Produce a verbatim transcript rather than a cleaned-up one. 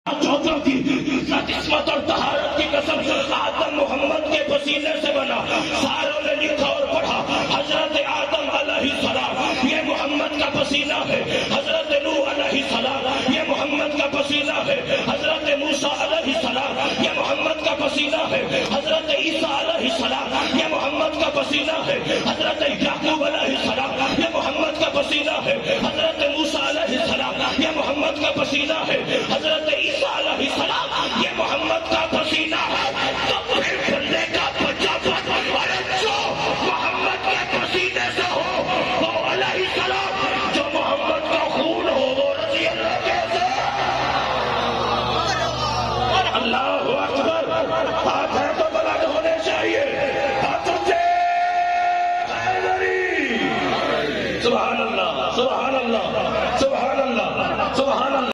चौथों की किस्मत और तहारत की कसम आदम मोहम्मद के पसीने से बना। सारों ने लिखा और पढ़ा हजरत आदम अलैहिस्सलाम ये मोहम्मद का पसीना है, हजरत नूह अलैहिस्सलाम ये मोहम्मद का पसीना है, हजरत मूसा अलैहिस्सलाम ये मोहम्मद का पसीना है, हजरत ईसा अलैहिस्सलाम ये मोहम्मद का पसीना है, हजरत याकूब अलैहिस्सलाम ये मोहम्मद का पसीना है, हजरत मूसा अलैहिस्सलाम ये मोहम्मद का पसीना है, हजरत